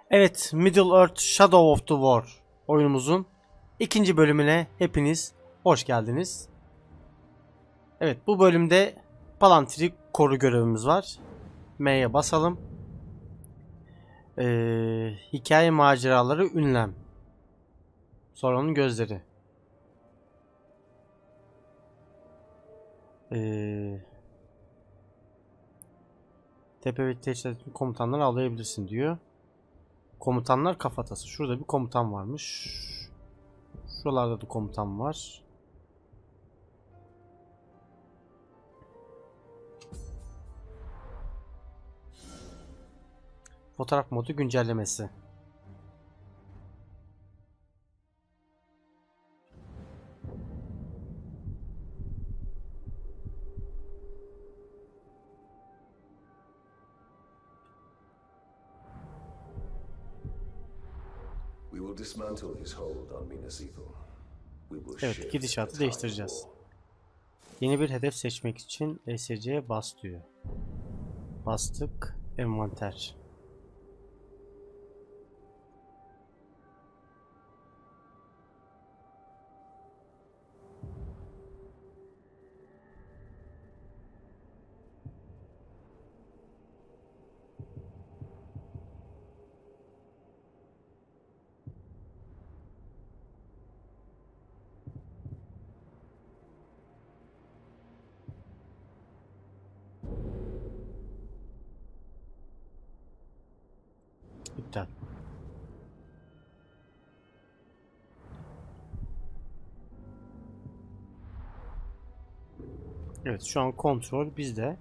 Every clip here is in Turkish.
Evet, Middle-earth Shadow of the War oyunumuzun ikinci bölümüne hepiniz hoş geldiniz. Evet, bu bölümde Palantiri koru görevimiz var. M'ye basalım. Hikaye maceraları ünlem. Sorunun gözleri. Tepe ve teşkilat komutanları avlayabilirsin diyor. Komutanlar kafatası. Şurada bir komutan varmış. Şuralarda da komutan var. Fotoğraf modu güncellemesi. Evet, gidişatı değiştireceğiz. Yeni bir hedef seçmek için ESC'ye bas diyor. Bastık. Envanter. İptal. Evet, şu an kontrol bizde.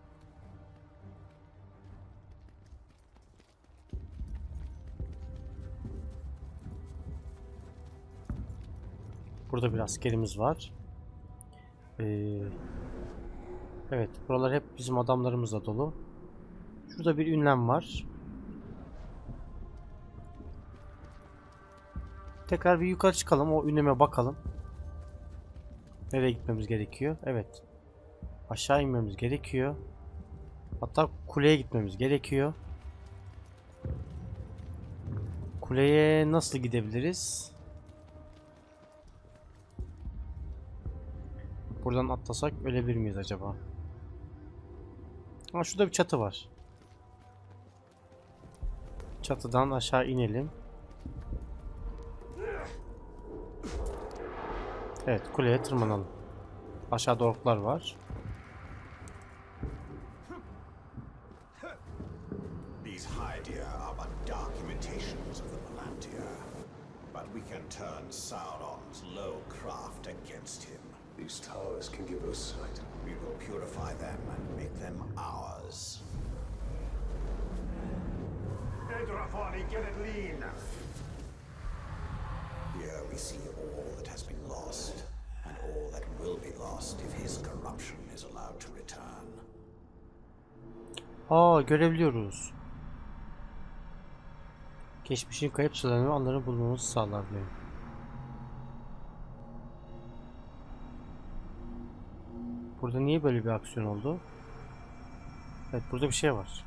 Burada bir askerimiz var. Evet, buralar hep bizim adamlarımızla dolu. Şurada bir ünlem var. Tekrar bir yukarı çıkalım, o ünleme bakalım. Nereye gitmemiz gerekiyor? Evet. Aşağı inmemiz gerekiyor. Hatta kuleye gitmemiz gerekiyor. Kuleye nasıl gidebiliriz? Buradan atlasak ölebilir miyiz acaba? Ama şurada bir çatı var. Çatıdan aşağı inelim. Evet, kuleye tırmanalım. Aşağıda orklar var. These Hydia are but dark imitations of the Palantir, but we can turn Sauron's low craft against him. These towers can give us sight. We will purify them and make them ours. Edrafani, get it lean! Here we see all that has been lost, and all that will be lost if his corruption is allowed to return. Görebiliyoruz. Geçmişin kayıp sularını ve anları bulmamızı sağlar diyor. Burada niye böyle bir aksiyon oldu? Evet, burada bir şey var.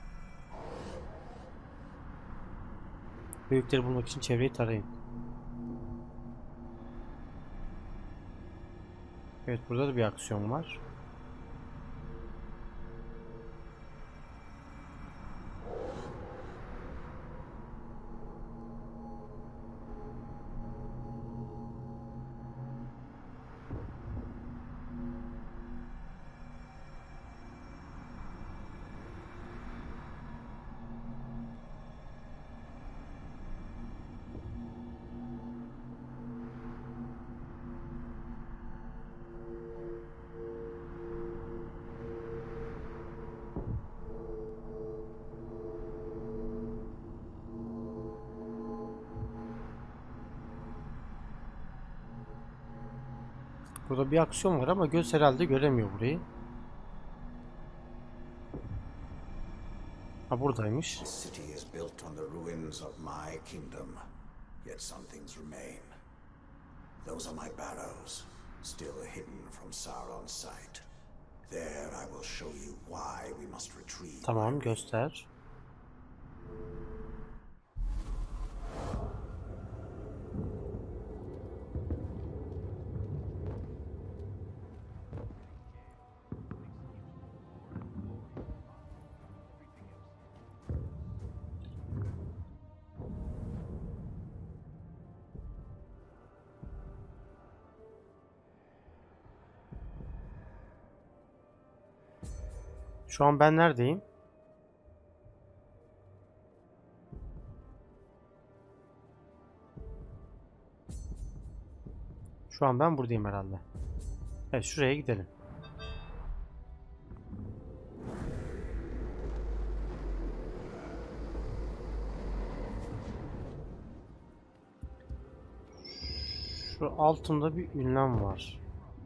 Büyükleri bulmak için çevreyi tarayın. Evet, burada da bir aksiyon var. Burada bir aksiyon var ama göz herhalde göremiyor burayı. Ha, buradaymış. The city is built on the ruins of my kingdom, yet some things remain. Those are my barrows, still hidden from Sauron's sight. There I will show you why we must retrieve. Tamam, göster. Şu an ben neredeyim? Şu an ben buradayım herhalde. Evet, şuraya gidelim. Şu altında bir ünlem var.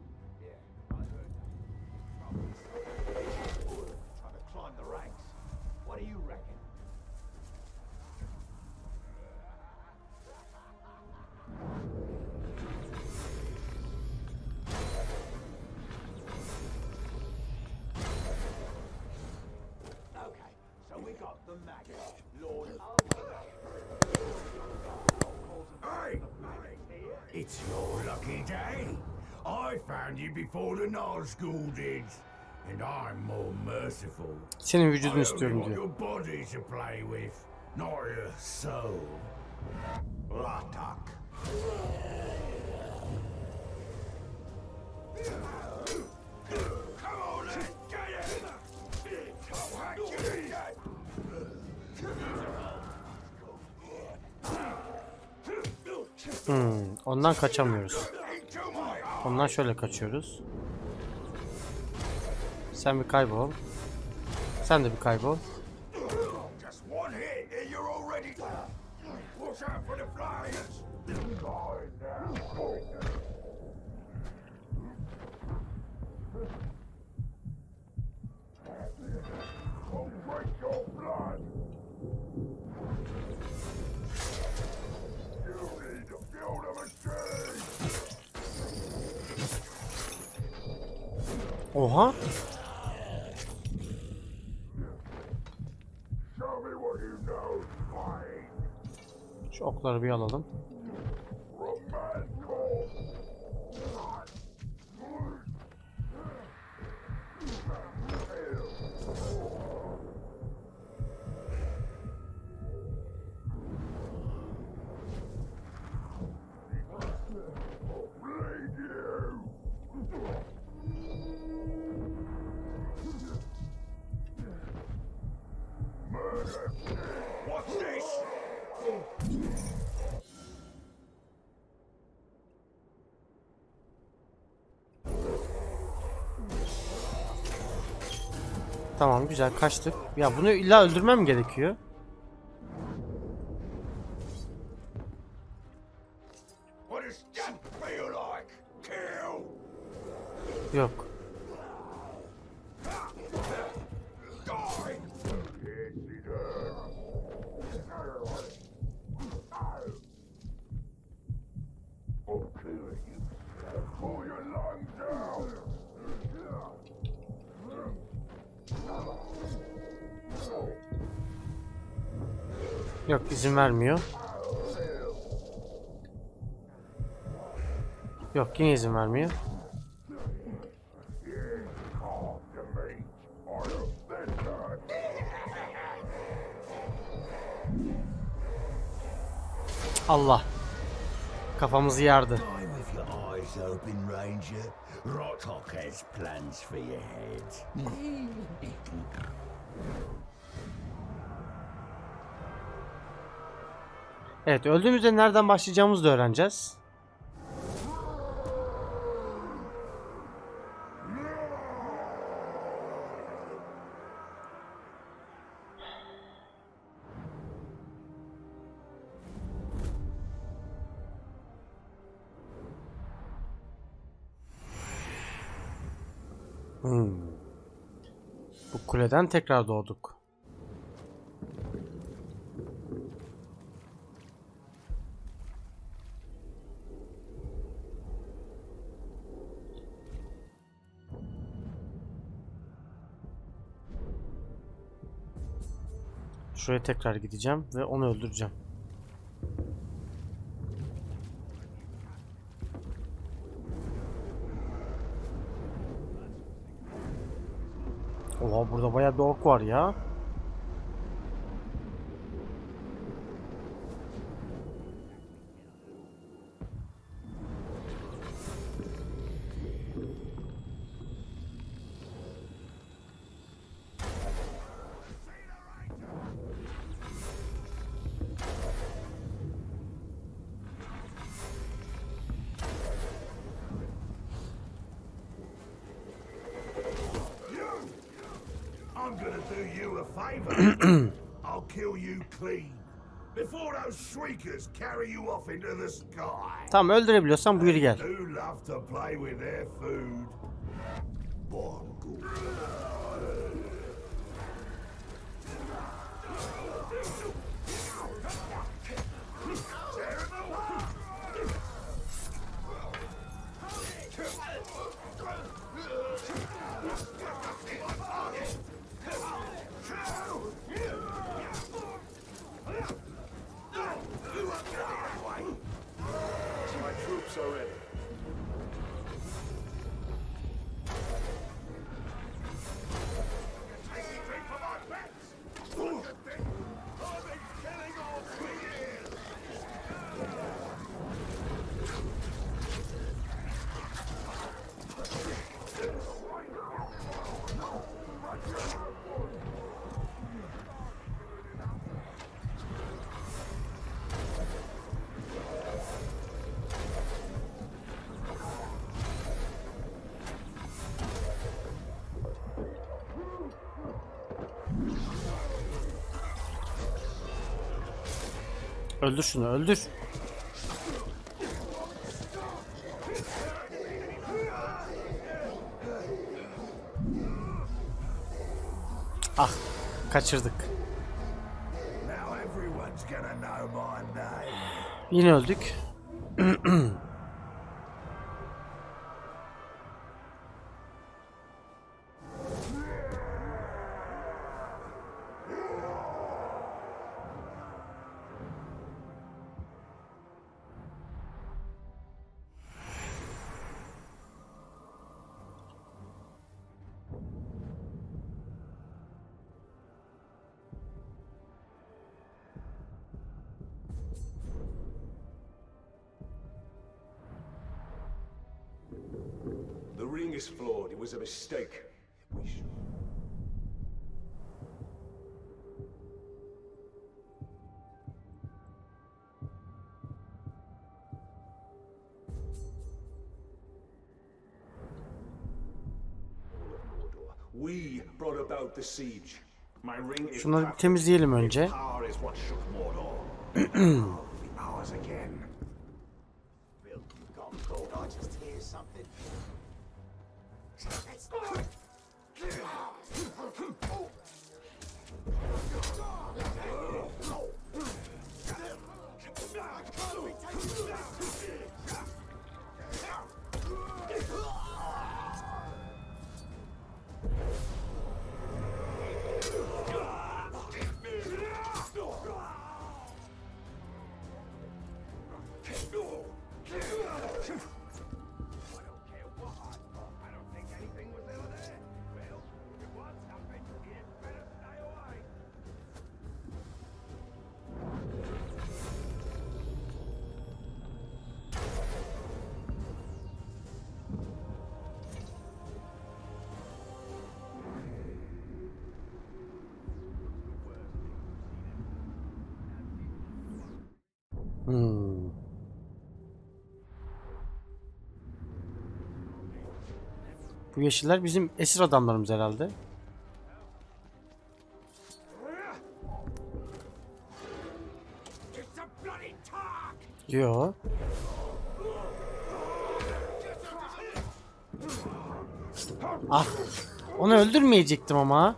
It's your lucky day. I found you before the Nazgul did. And I'm more merciful. Senin vücudunu I istiyorum only diyor. want your body to play with, not your soul. Lartok. Come on, let's get it! Ondan kaçamıyoruz. Ondan şöyle kaçıyoruz. Sen bir kaybol. Sen de bir kaybol. Just one hit and you're already... Watch out for the flyers! I'll break your blood! You need to build a machine! Oha. Show me what you know, fine! Şu okları bir alalım. What's this? Tamam, güzel kaçtık. Ya bunu illa öldürmem mi gerekiyor? What does death feel like? Kill! Yok. Die! I'll kill you. Pull your lungs out! Yok, izin vermiyor. Yok, yine izin vermiyor. Allah. Kafamızı yardı. Die with your eyes open, Ranger. Rotok has plans for your head. Evet, öldüğümüzde nereden başlayacağımızı da öğreneceğiz. Bu kuleden tekrar doğduk. Şuraya tekrar gideceğim ve onu öldüreceğim. Oha, burada bayağı bir ork var ya. do you a favor. I'll kill you clean. Before those shriekers carry you off into the sky. Tamam, öldürebiliyorsan buyur gel. Do love to play with their food. Born good. My troops are ready. Öldür şunu, öldür. Ah, kaçırdık. Now everyone's gonna know my name. Yine öldük. The ring is flawed. It was a mistake. We should... We brought about the siege. My ring is Şunları bir temizleyelim önce. Power is what shook Mordor. Ours again. I just hear something. Bu yeşiller bizim esir adamlarımız herhalde. Yo. Ah. Onu öldürmeyecektim ama.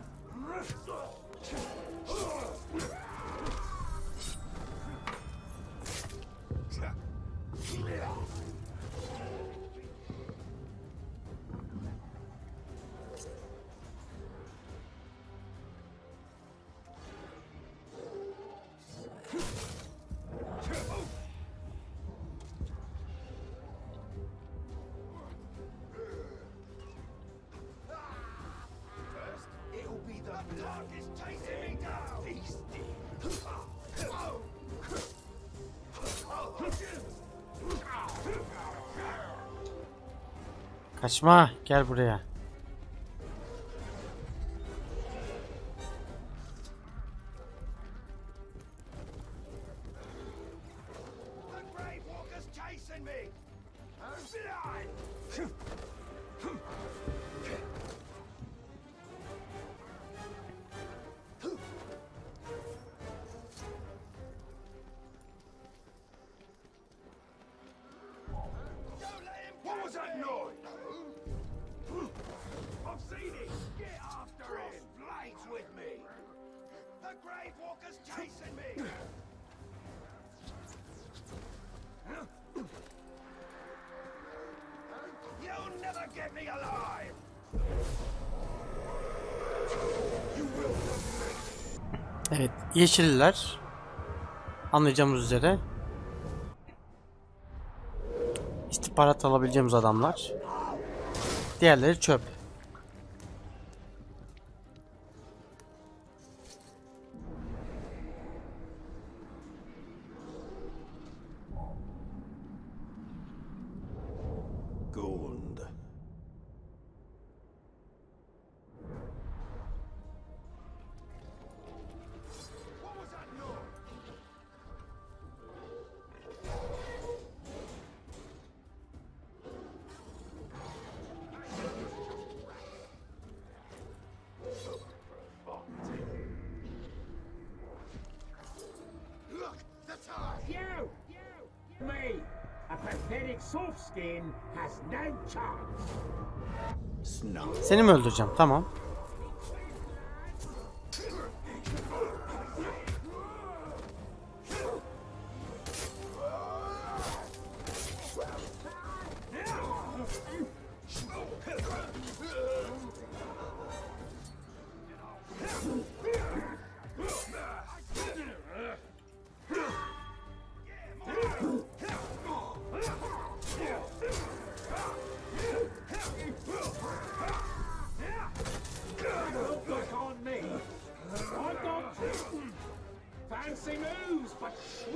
It'll be the darkest chasing me down. Feasting. Kaçma, gel buraya. The Grave Walker's chasing me. The Grave Walker's chasing me! You'll never get me alive! Evet, yeşiller anlayacağımız üzere istihbarat alabileceğimiz adamlar. Diğerleri çöp. Gund. What was that noise? Look, the tie! You! Me! A pathetic soft skin has no chance. Snuff. Seni mi öldüreceğim? Tamam. Don't look on me. I've got fancy moves, but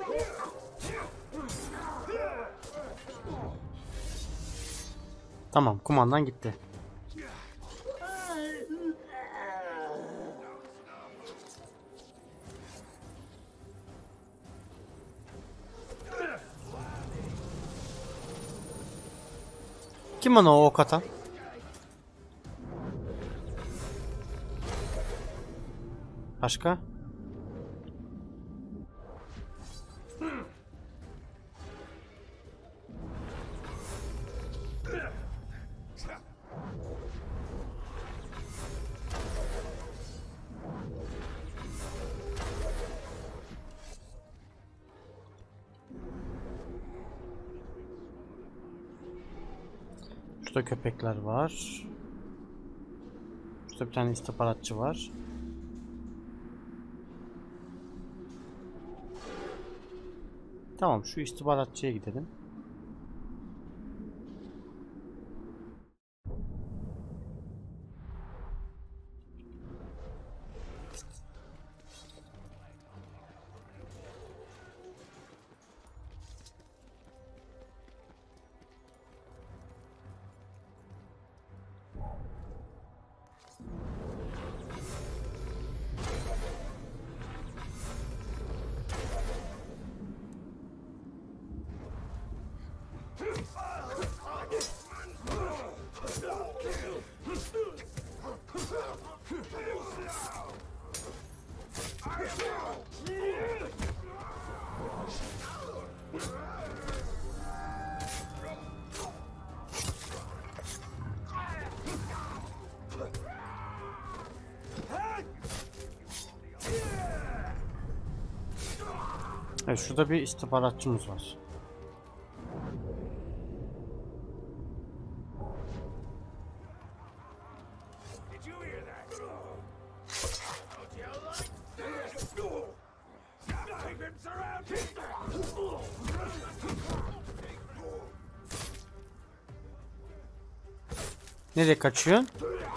Tamam, kumandan gitti. Kim ona o ok atan? Başka? Şurada köpekler var. Şurada bir tane istihbaratçı var. Tamam, şu istihbaratçıya gidelim. Evet, şurada bir istihbaratçımız var. Did you hear that? Don't you like this? Keep him surrounded! Nereye kaçıyorsun?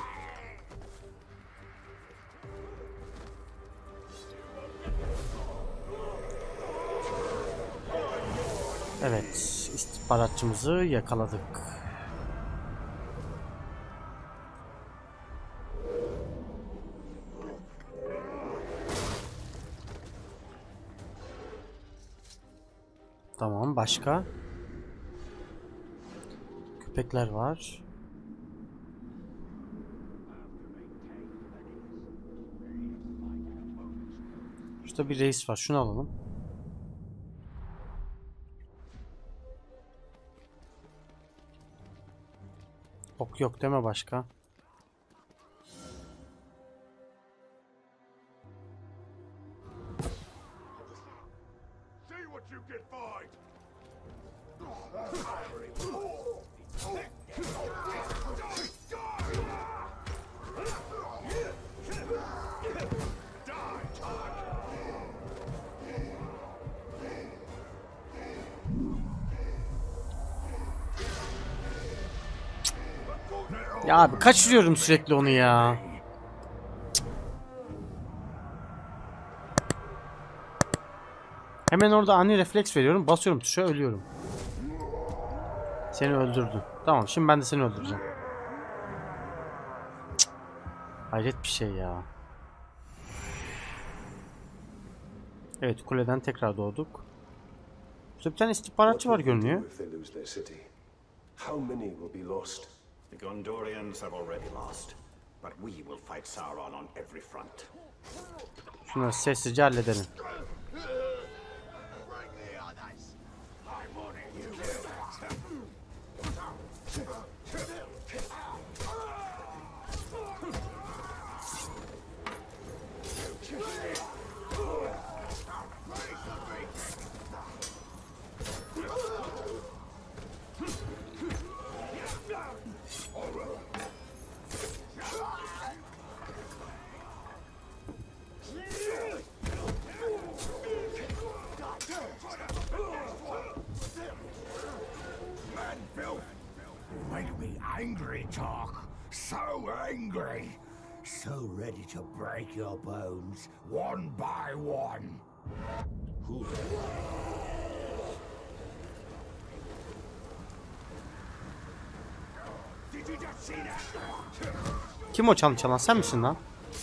Evet, istihbaratçımızı yakaladık. Tamam, başka? Köpekler var. Şurada bir reis var, şunu alalım. Ok yok deme başka. you can find. Ya abi kaçırıyorum sürekli onu ya. Hemen orada ani refleks veriyorum. Basıyorum tuşa, ölüyorum. Seni öldürdü. Tamam, şimdi ben de seni öldüreceğim. Cık. Hayret bir şey ya. Evet, kuleden tekrar doğduk. Burada bir tane istihbaratçı var görünüyor. If they lose their city, how many will be lost? The Gondorians have already lost, but we will fight Sauron on every front. Şunları sessizce halledelim. Make me angry, Tark. So angry. So ready to break your bones one by one. Did you just see that? Kim o çan çalan, sen misin lan?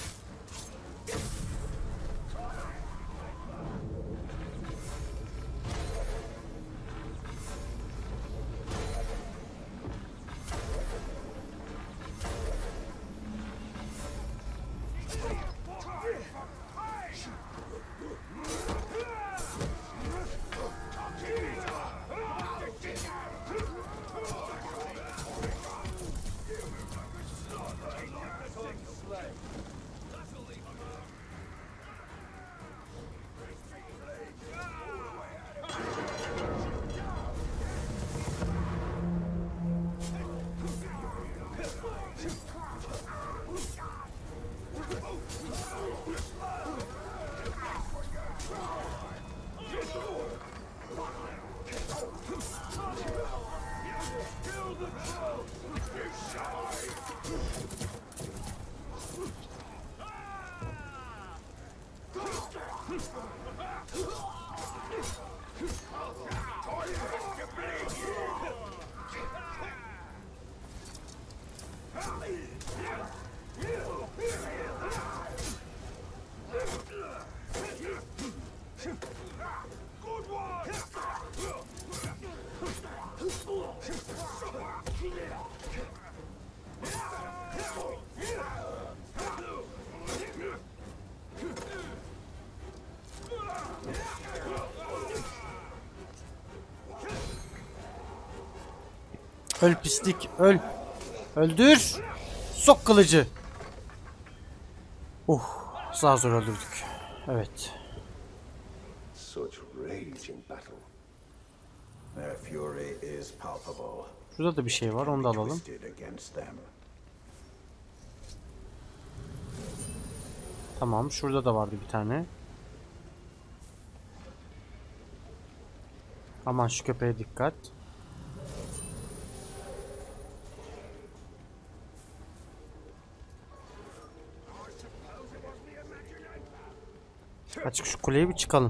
Öl pislik, öl. Öldür. Sok kılıcı. Zar zor öldürdük. Evet. Such rage in battle. Their fury is palpable. Şurada da bir şey var, onu da alalım. Twisted against them. Tamam, şurada da vardı bir tane. Aman şu köpeğe dikkat. Açık şu kuleye bir çıkalım.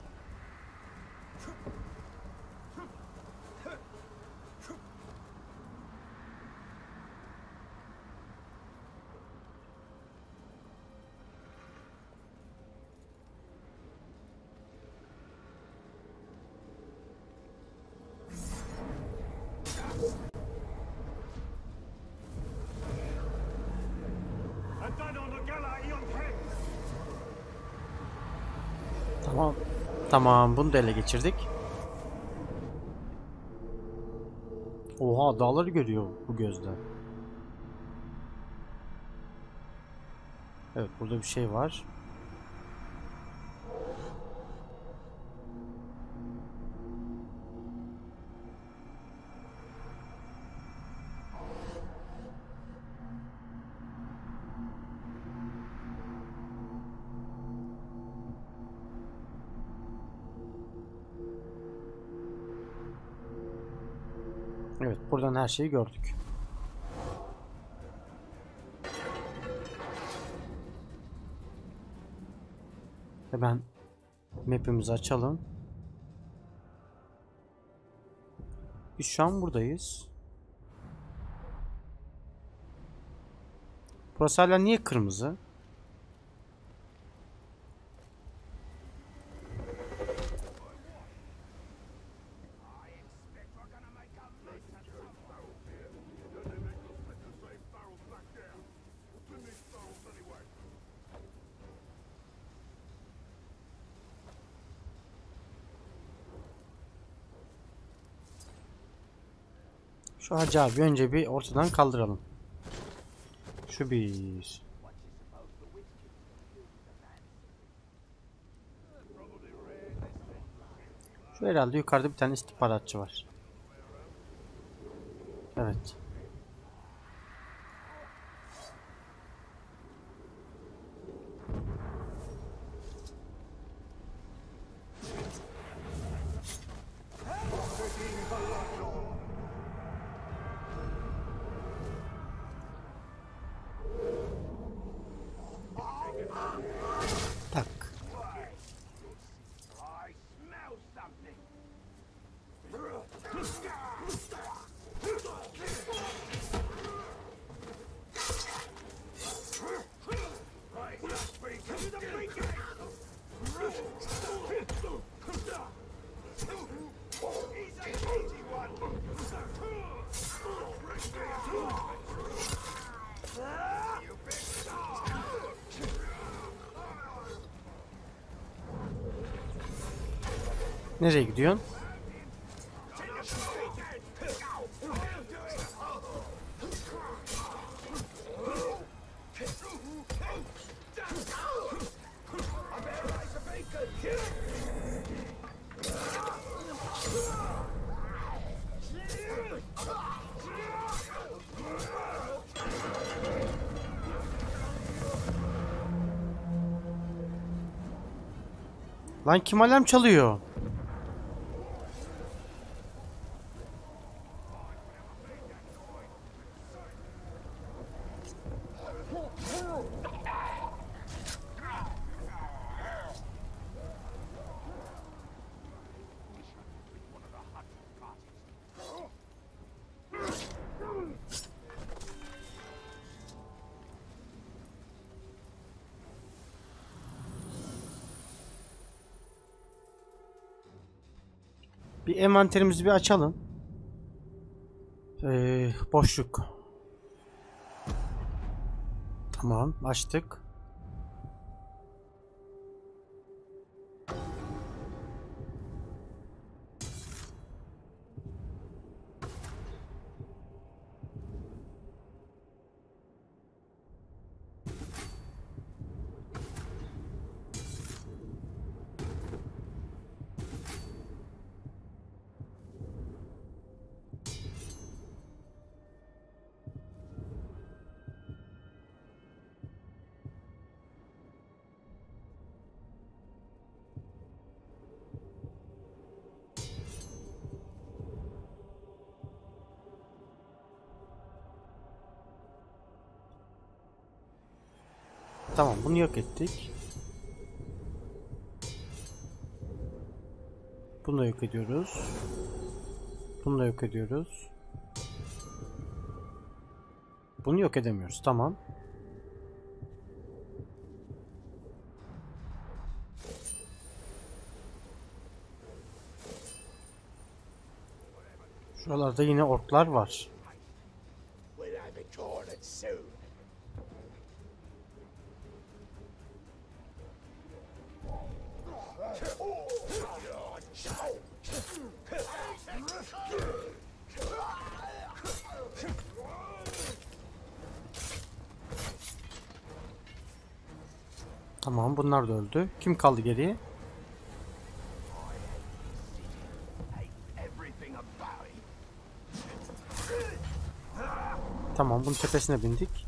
Tamam. Tamam, bunu da ele geçirdik. Oha, dağları görüyor bu gözle. Evet, burada bir şey var. Evet, buradan her şeyi gördük. Hemen map'imizi açalım. Biz şu an buradayız. Burası hala niye kırmızı? Şu Hacı abi önce bir ortadan kaldıralım. Şu bir. Şu herhalde yukarıda bir tane istihbaratçı var. Evet. Tak. Nereye gidiyorsun? Lan kim alarm çalıyor? Bir envanterimizi bir açalım. Boşluk. Tamam, açtık. Tamam, bunu yok ettik. Bunu da yok ediyoruz. Bunu da yok ediyoruz. Bunu yok edemiyoruz. Tamam. Şuralarda yine orklar var. Tamam, bunlar da öldü. Kim kaldı geriye? Tamam, bunun tepesine bindik.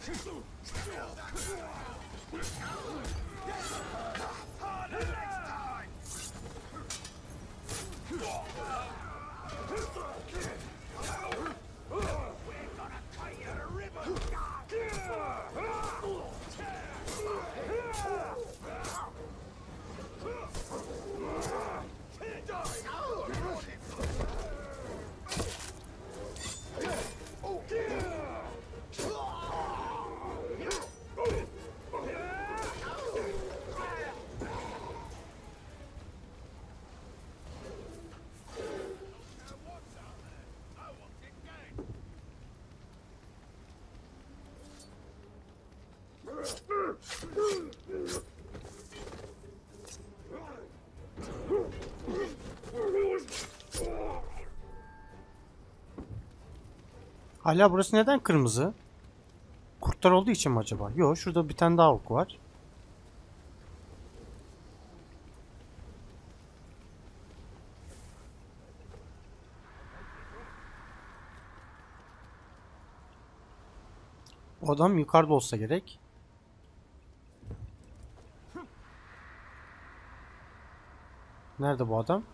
Hala burası neden kırmızı? Kurtlar olduğu için mi acaba? Yok, şurada bir tane daha ok var. O adam yukarıda olsa gerek. Nerede bu adam?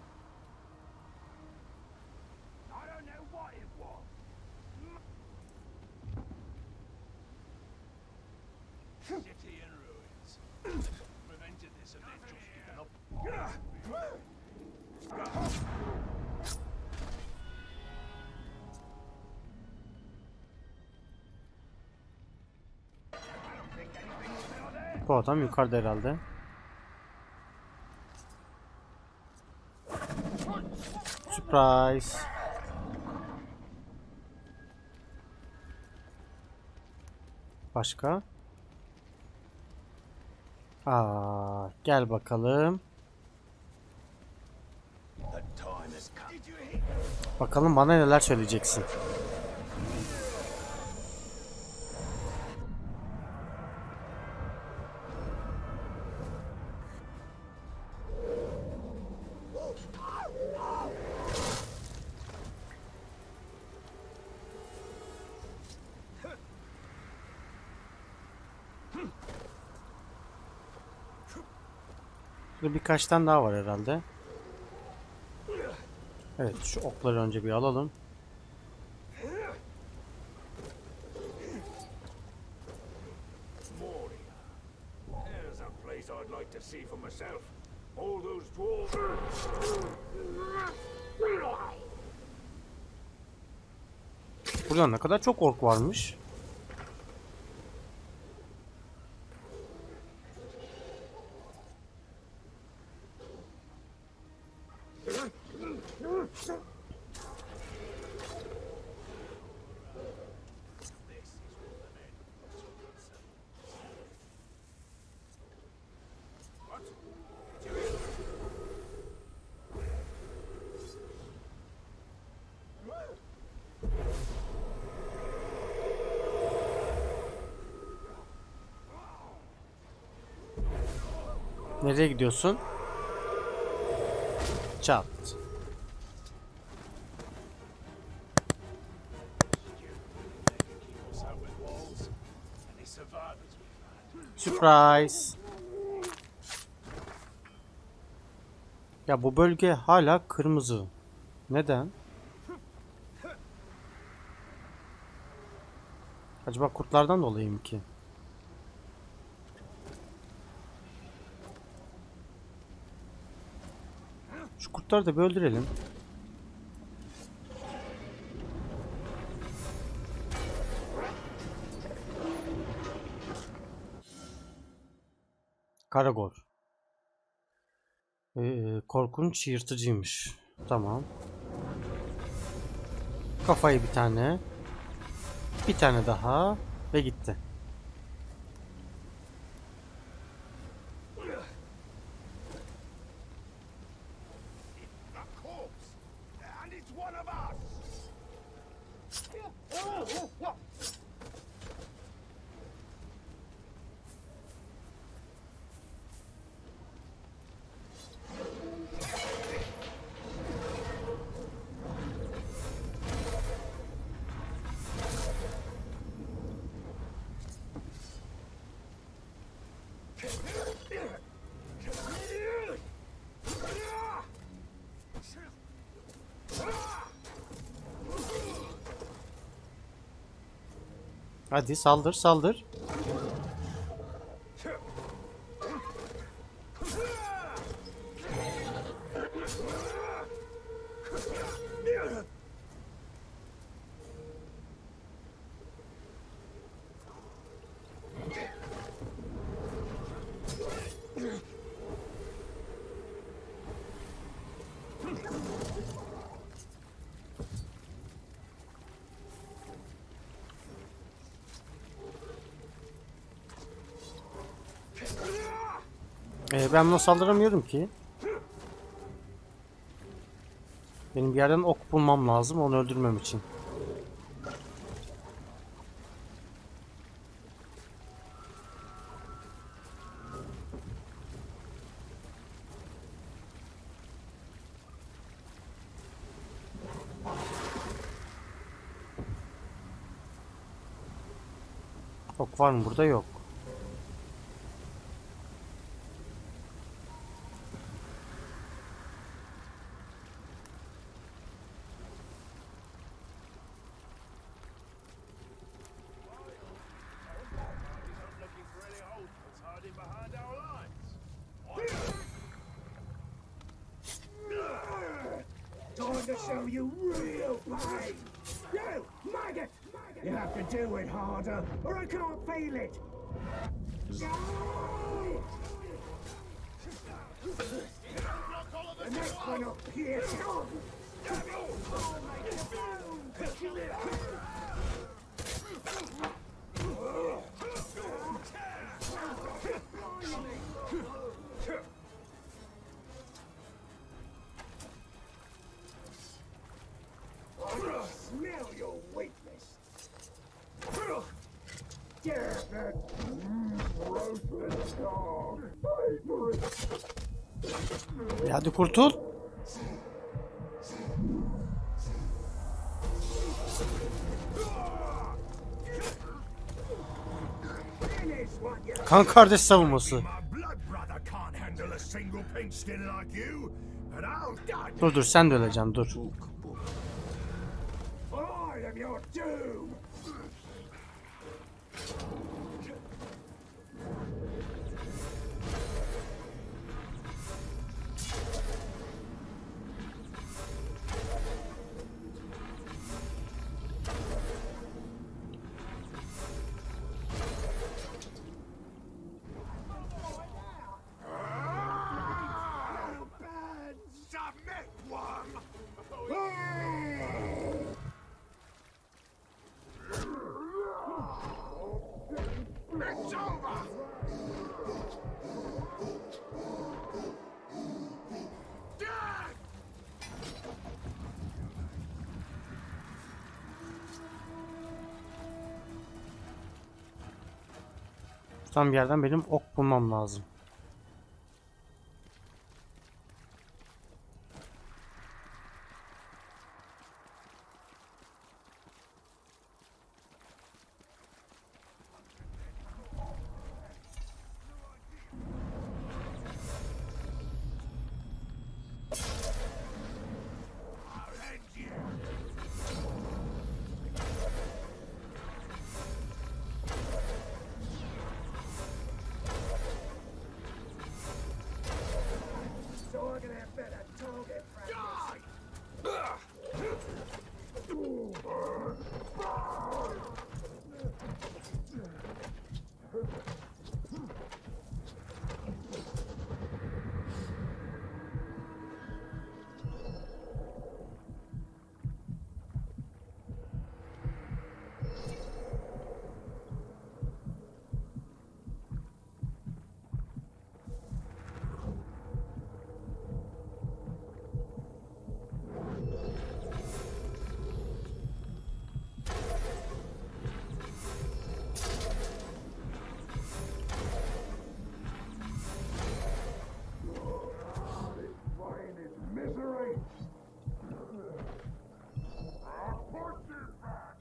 Bu adam yukarıda herhalde. Surprise. Başka? Gel bakalım. Bakalım bana neler söyleyeceksin. Burada birkaç tane daha var herhalde. Evet, şu okları önce bir alalım. There's a place I'd like to see for myself. All those dwarves. Burada ne kadar çok ork varmış. Nereye gidiyorsun? Çat. Surprise. Ya bu bölge hala kırmızı. Neden? Acaba kurtlardan dolayı mı ki? Şu kurtları da bir öldürelim. Karagor. Korkunç yırtıcıymış. Tamam. Kafayı bir tane. Bir tane daha. Ve gitti. Hadi saldır saldır. Ben buna saldıramıyorum ki. Benim bir yerden ok bulmam lazım onu öldürmem için. Ok var mı burada? Yok. Time to show you real pain. You, maggot! You have to do it harder, or I can't feel it. The next one up here. Smell your weakness. Damn it. Roasted dog. Hadi kurtul. Finish what you Kan kardeş savunması. My blood brother can't handle a single pink skin like you, but I'll die. Dur sen de öleceksin dur. I am your doom. Submit one! It's over! Dead! Tam bir yerden benim ok bulmam lazım. So I'm gonna have better target practice. Mine is misery! I'll put you back!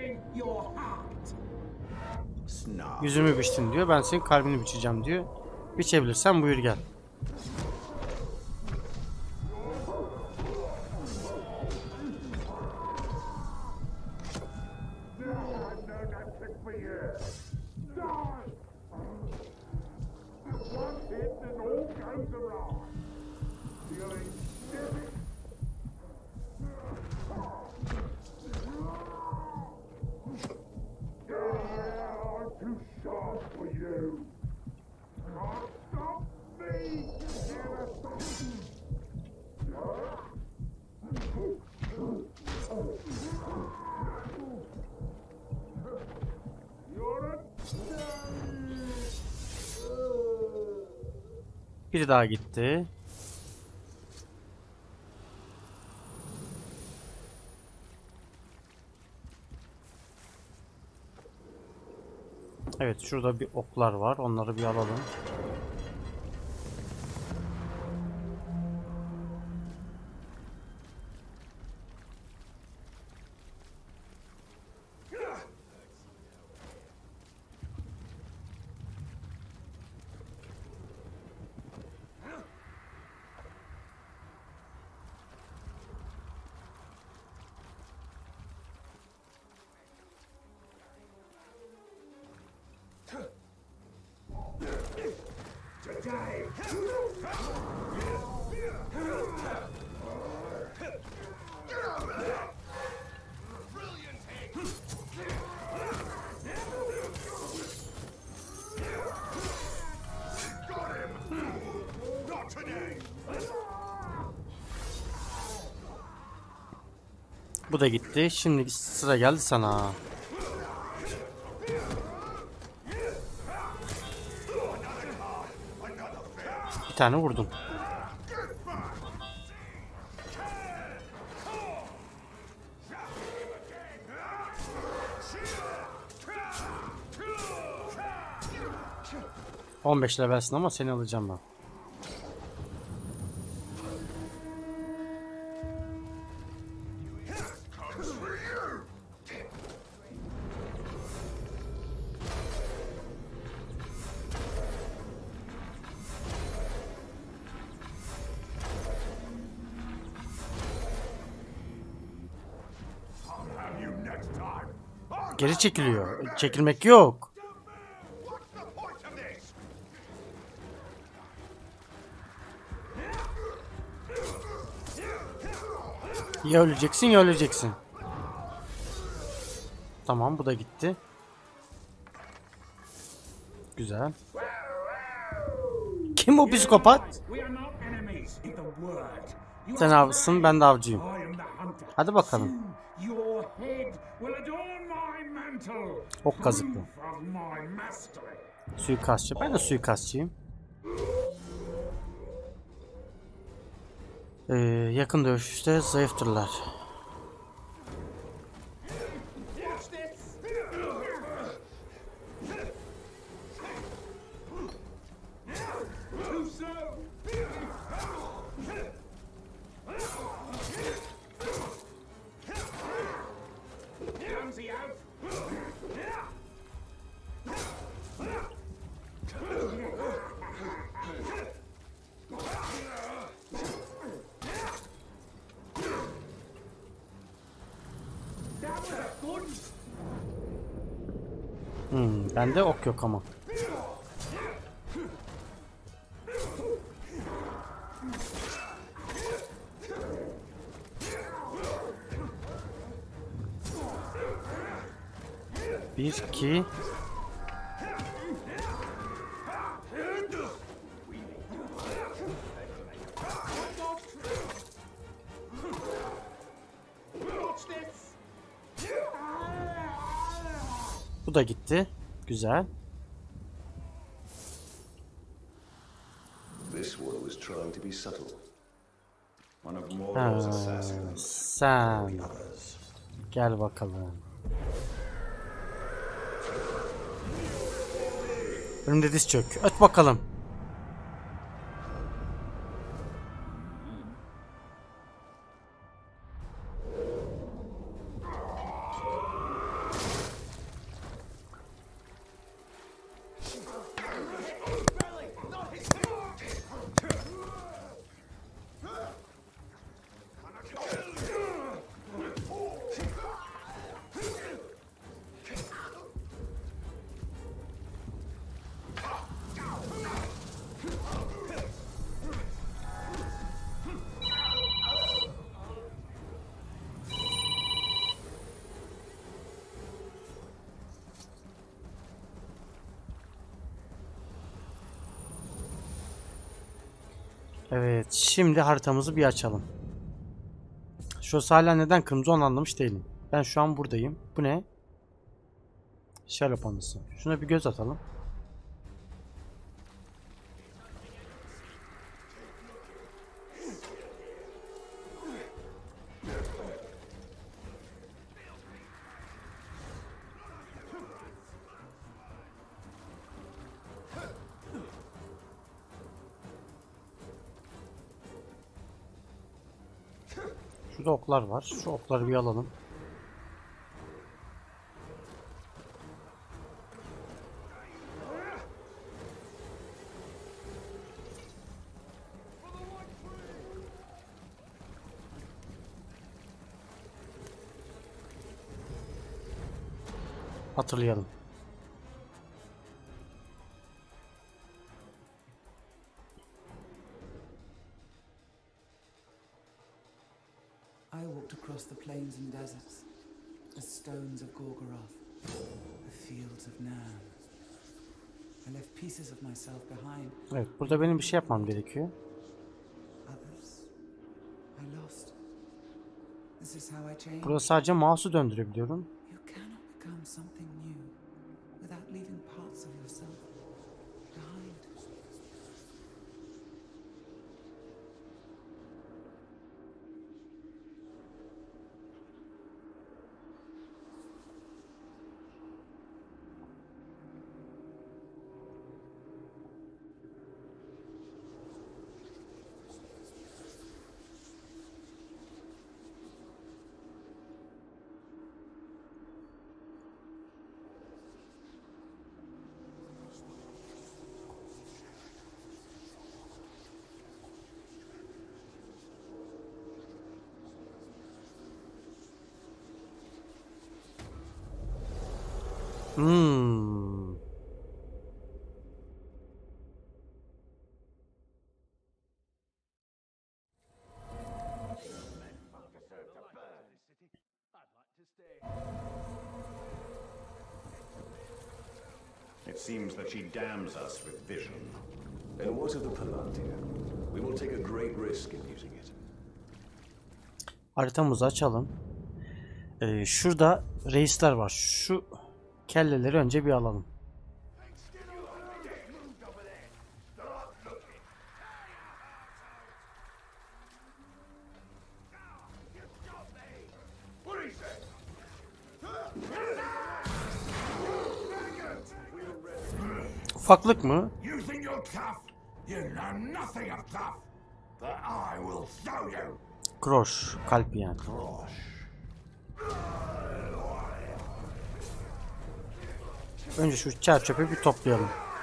biting your heart. Snob. Yüzümü biçtin diyor. Ben senin kalbini biçeceğim diyor. Biçebilirsen buyur gel. Biri daha gitti. Evet, şurada bir oklar var. Onları bir alalım. Bu da gitti. Şimdi sıra geldi sana. Bir tane vurdum. ...15 levelsin ama seni alacağım ben. Geri çekiliyor. Çekilmek yok. Ya öleceksin ya öleceksin. Tamam, bu da gitti. Güzel. Kim o psikopat? Sen avcısın, ben de avcıyım. Hadi bakalım. Ok kazıklı. Suikastçı. Ben de suikastçıyım. Yakın dövüşte zayıftırlar. Bende ok yok ama. Bir, iki. Bu da gitti. Güzel. This war is trying to be subtle. One of Mordor's Ha, assassins. sen. Gel bakalım. Önümde diz çök. Öt bakalım. Evet, şimdi haritamızı bir açalım. Şurası hala neden kırmızı onu anlamış değilim. Ben şu an buradayım. Bu ne? Şarap anısı. Şuna bir göz atalım. Şurada oklar var. Şu okları bir alalım. Hatırlayalım. I walked across the plains and deserts, the stones of Gorgoroth, the fields of Nam. I left pieces of myself behind. Evet, burada benim bir şey yapmam gerekiyor. Others I lost. This is how I changed. Burada sadece mouse'u döndürebiliyorum. You cannot become something new without leaving parts of yourself behind. It seems that she damns us with vision. And what of the Palantir? We will take a great risk in using it. Haritamızı açalım. Şurada reisler var. Şu kelleleri önce bir alalım. Ufaklık mı? You think you're tough? You know nothing of tough. But I will show you. Kroş, kalp yani. Önce şu çer çöpü bir toplayalım.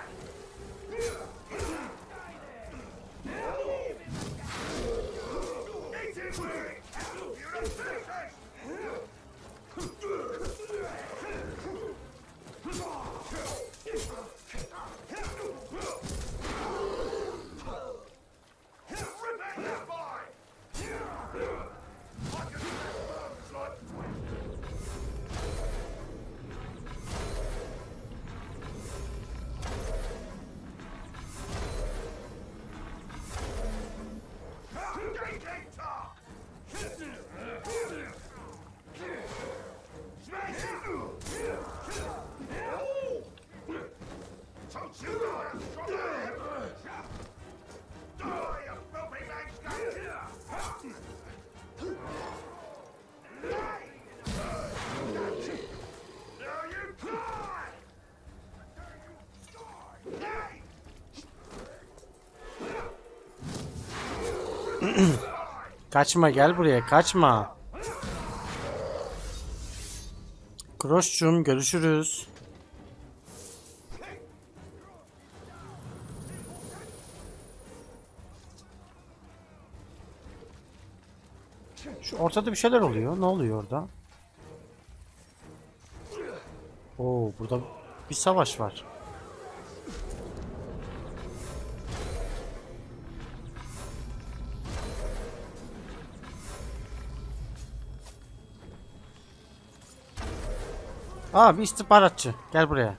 Kaçma, gel buraya, kaçma. Kroş'cum, görüşürüz. Şu ortada bir şeyler oluyor. Ne oluyor orada? Oo, burada bir savaş var. Aa, bir istihbaratçı. Gel buraya.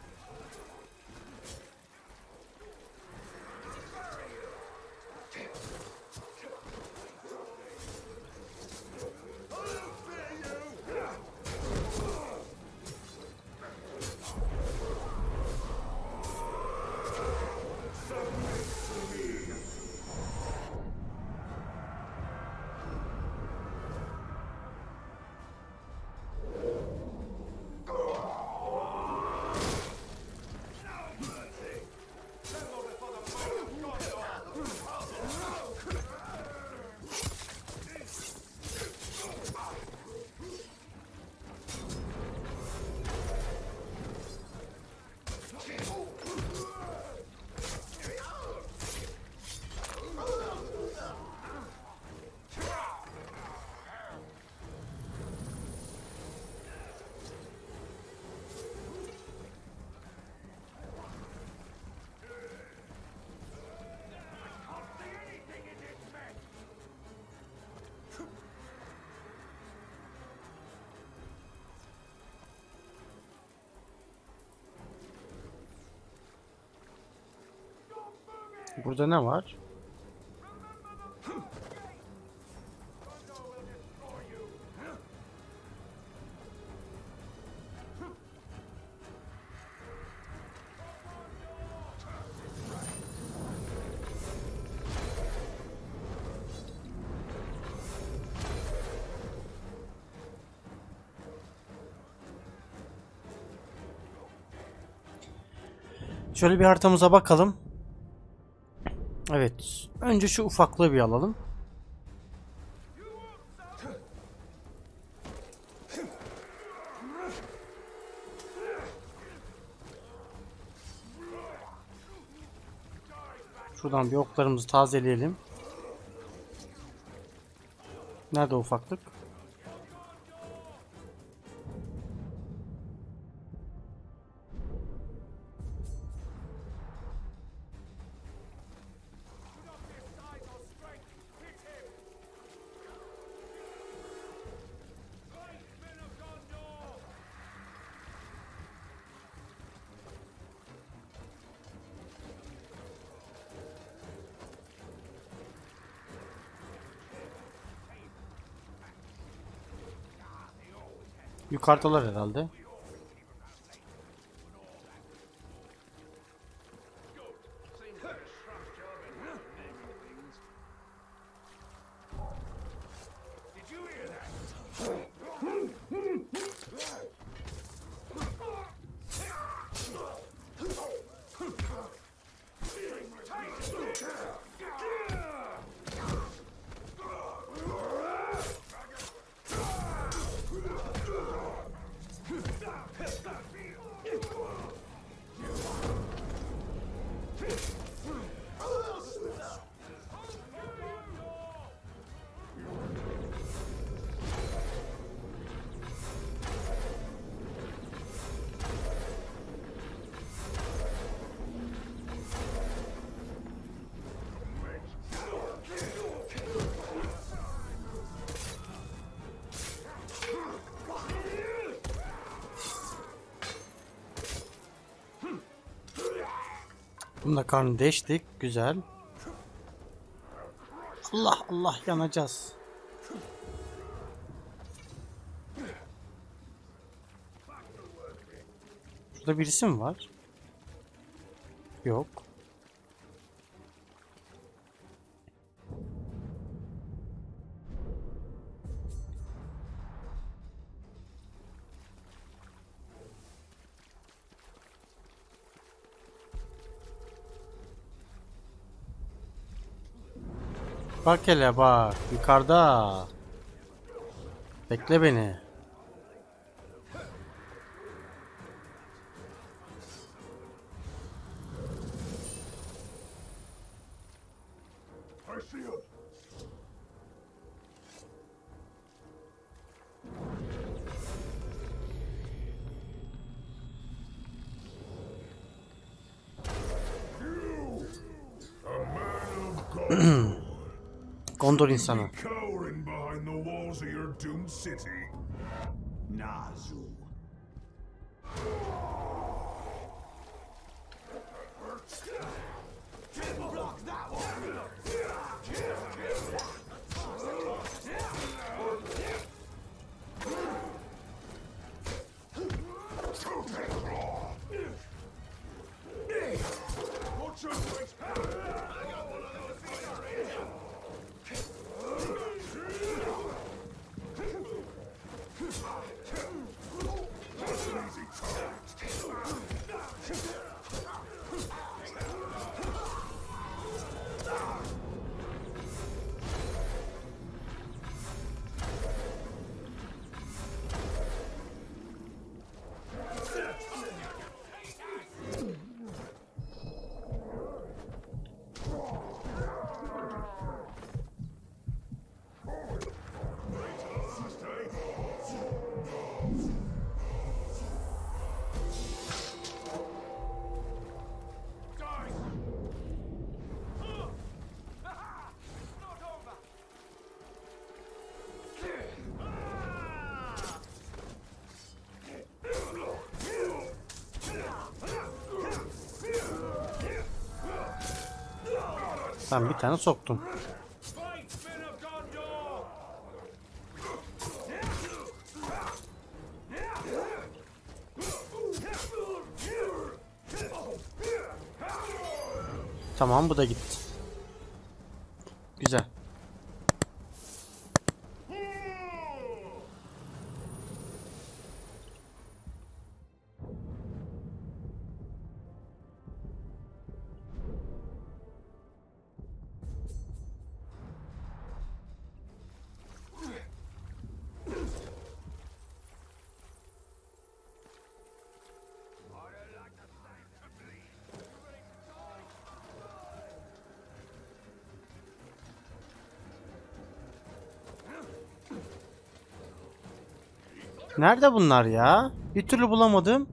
Burada ne var? Şöyle bir haritamıza bakalım. Evet. Önce şu ufaklığı bir alalım. Şuradan bir oklarımızı tazeleyelim. Nerede ufaklık? Yukarıdalar herhalde. Bunun da karnını deştik. Güzel. Allah Allah, yanacağız. Şurada birisi mi var? Yok. Bak hele bak. Yukarıda. Bekle beni. I see him. Gondor insanı. Cowering behind the walls of your doomed city. Nazu. Ben bir tane soktum. Spikesman of Gondor! Tamam, bu da gitti. Güzel. Nerede bunlar ya? Bir türlü bulamadım.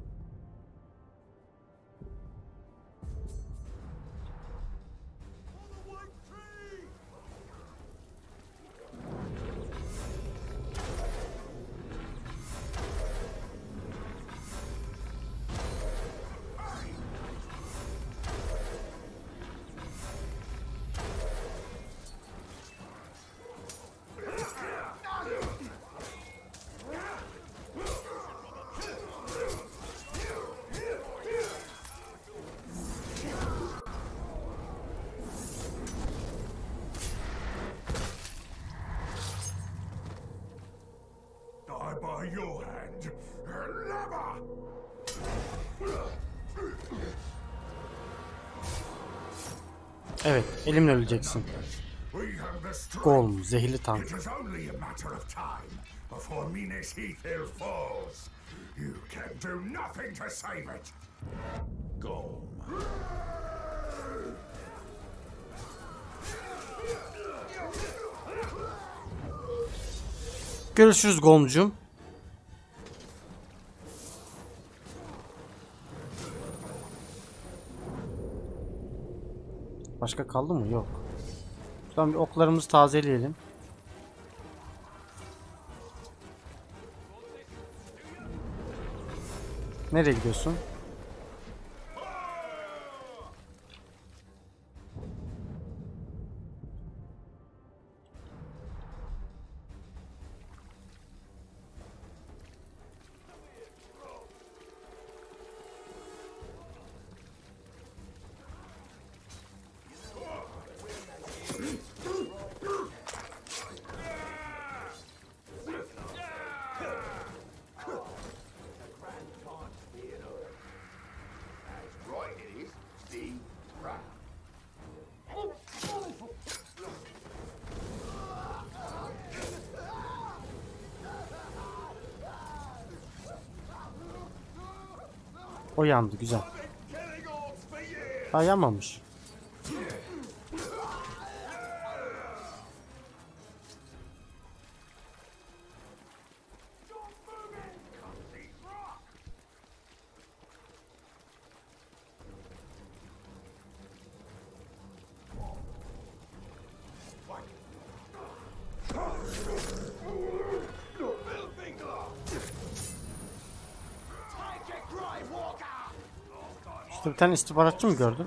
Die by your hand, never! Evet, elimle öleceksin. We have the strength. Golem, zehirli tank. It is only a matter of time before Minas Ithil falls. You can do nothing to save it. Gorm. Görüşürüz Golm'cum. Başka kaldı mı? Yok. Şuradan bir oklarımızı tazeleyelim. Nereye gidiyorsun? Right it is, Steve Brown. O yandı, güzel. Ha, yanmamış. İşte bir tane istihbaratçı mı gördüm?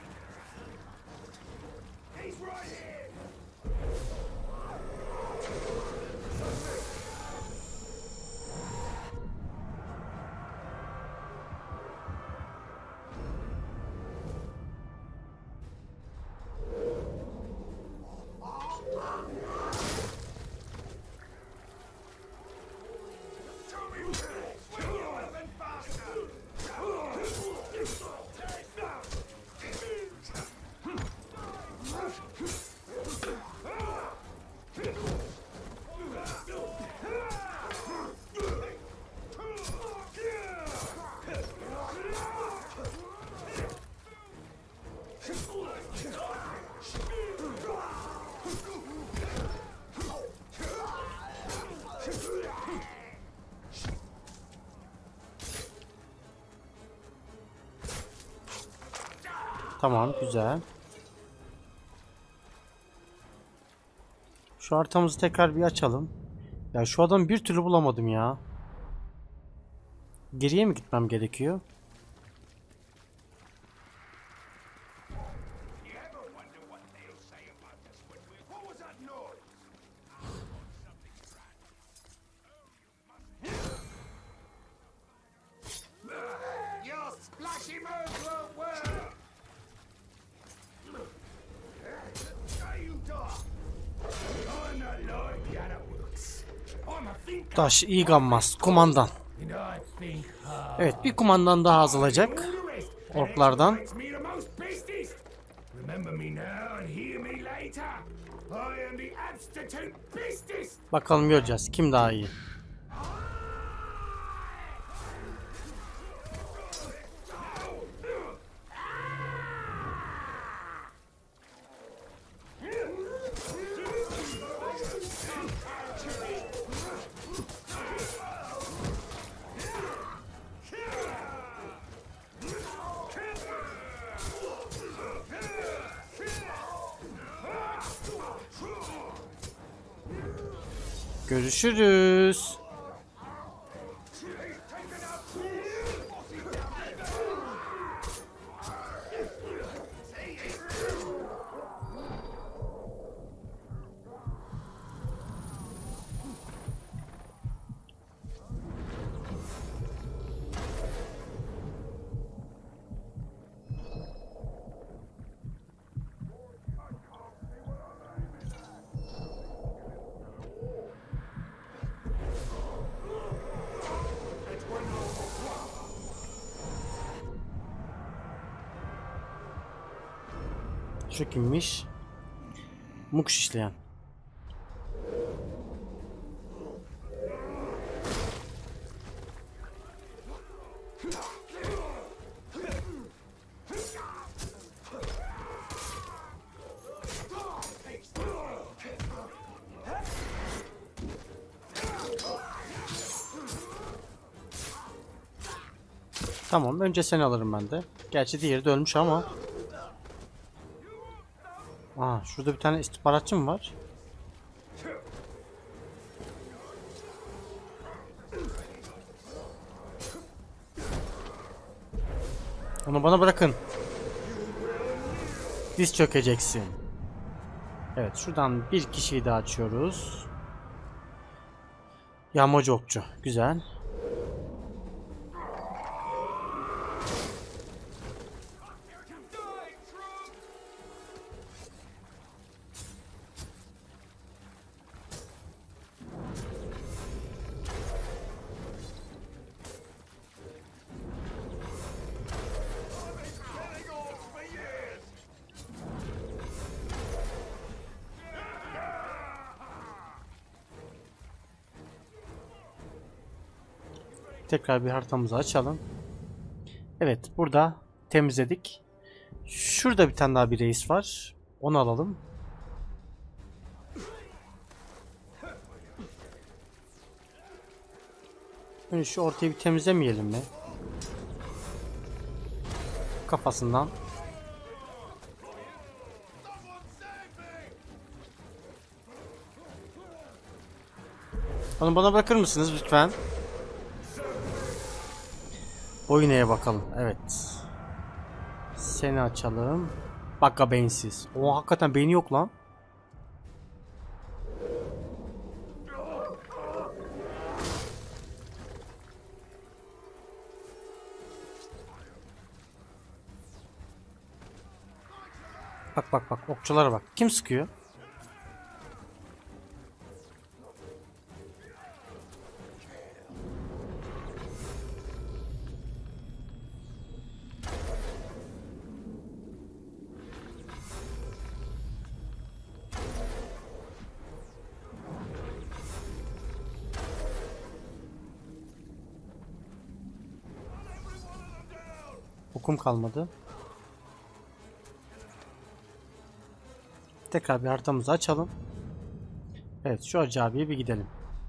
Tamam, güzel. Şu haritamızı tekrar bir açalım. Ya şu adamı bir türlü bulamadım ya. Geriye mi gitmem gerekiyor? Taş iyi gammaz. Kumandan. Evet, bir kumandan daha azalacak. Orklardan. Bakalım göreceğiz. Kim daha iyi? Görüşürüz. Şu kimmiş? Mukş işleyen. Tamam, önce seni alırım ben de. Gerçi diğeri de ölmüş ama. Aa, şurada bir tane istihbaratçı mı var? Onu bana bırakın. Diz çökeceksin. Evet, şuradan bir kişiyi daha açıyoruz. Yağmacı okçu. Güzel. Tekrar bir haritamızı açalım. Evet, burada temizledik. Şurada bir tane daha bir reis var. Onu alalım. Önce şu ortayı bir temizlemeyelim mi? Kafasından. Onu bana bırakır mısınız lütfen? Boyunaya bakalım. Evet. Seni açalım. Bakka beyinsiz. O hakikaten beyni yok lan. Bak bak bak, okçulara bak. Kim sıkıyor? Okum kalmadı. Tekrar bir haritamızı açalım. Evet, şu Hacı abiye bir gidelim.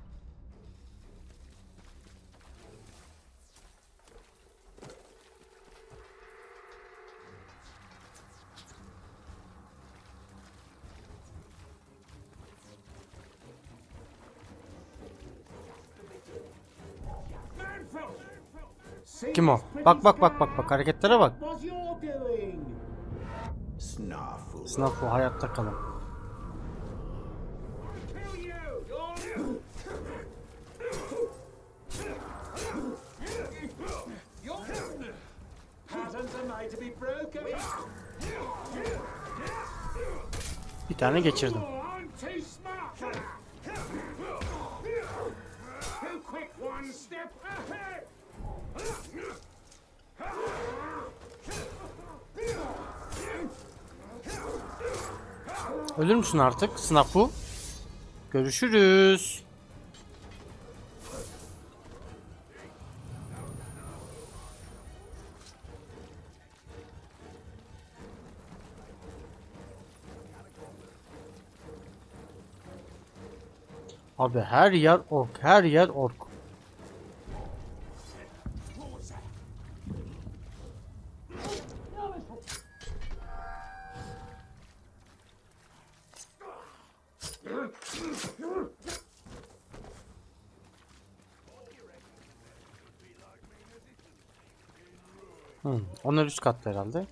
Kim o? Bak bak bak bak bak, hareketlere bak. Snafu hayatta kalın. Bir tane geçirdim. I'm too smart for that. Too quick, one step ahead. Ölür müsün artık Snafu? Görüşürüz. Abi her yer ork, her yer ork. Onlar üst katta herhalde.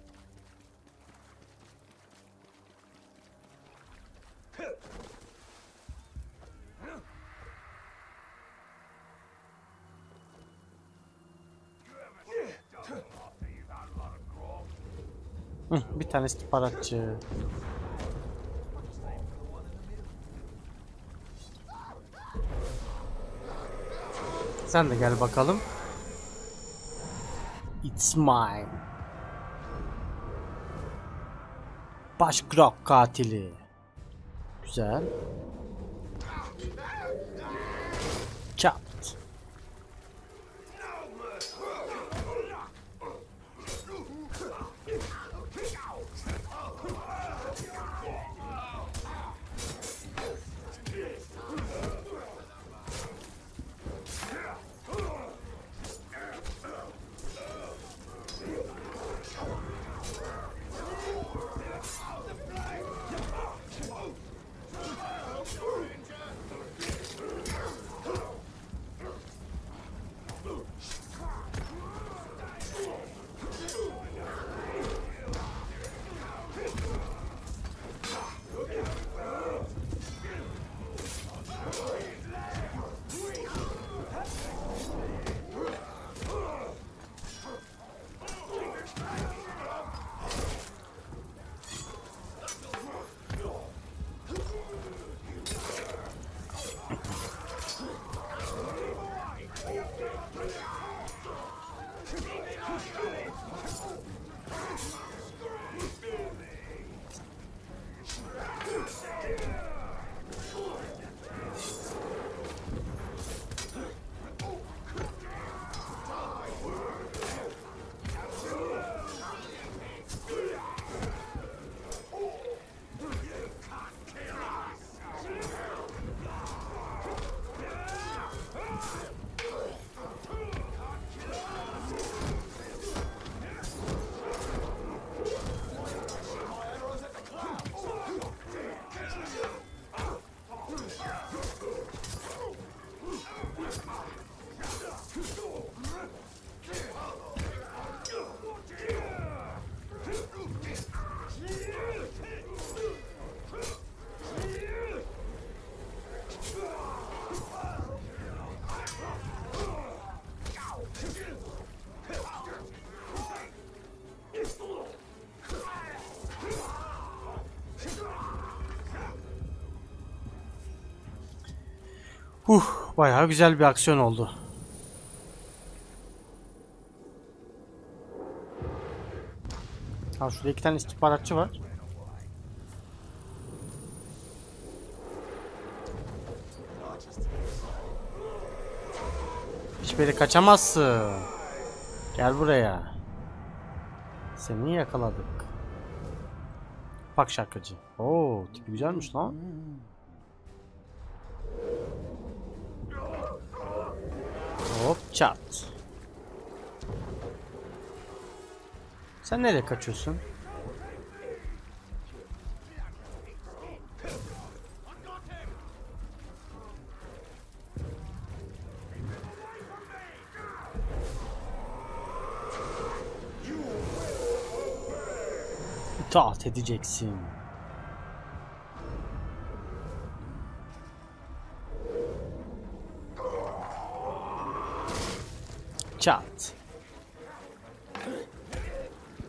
Bir tane istihbaratçı. Sen de gel bakalım. It's mine. Başgrok katili. Güzel. Çat. Bayağı güzel bir aksiyon oldu. Ha, şurada 2 tane istihbaratçı var. Hiçbir yere kaçamazsın. Gel buraya. Seni yakaladık. Bak şarkıcı. Oo, tipi güzelmiş lan. Hop çat. Sen nereye kaçıyorsun? İtaat edeceksin. Çat.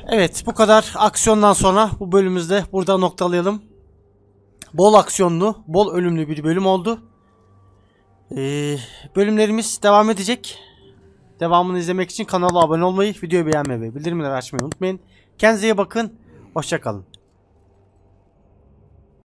Evet, bu kadar aksiyondan sonra bu bölümümüzde burada noktalayalım. Bol aksiyonlu, bol ölümlü bir bölüm oldu. Bölümlerimiz devam edecek. Devamını izlemek için kanala abone olmayı, videoyu beğenmeyi ve bildirimleri açmayı unutmayın. Kendinize iyi bakın. Hoşça kalın.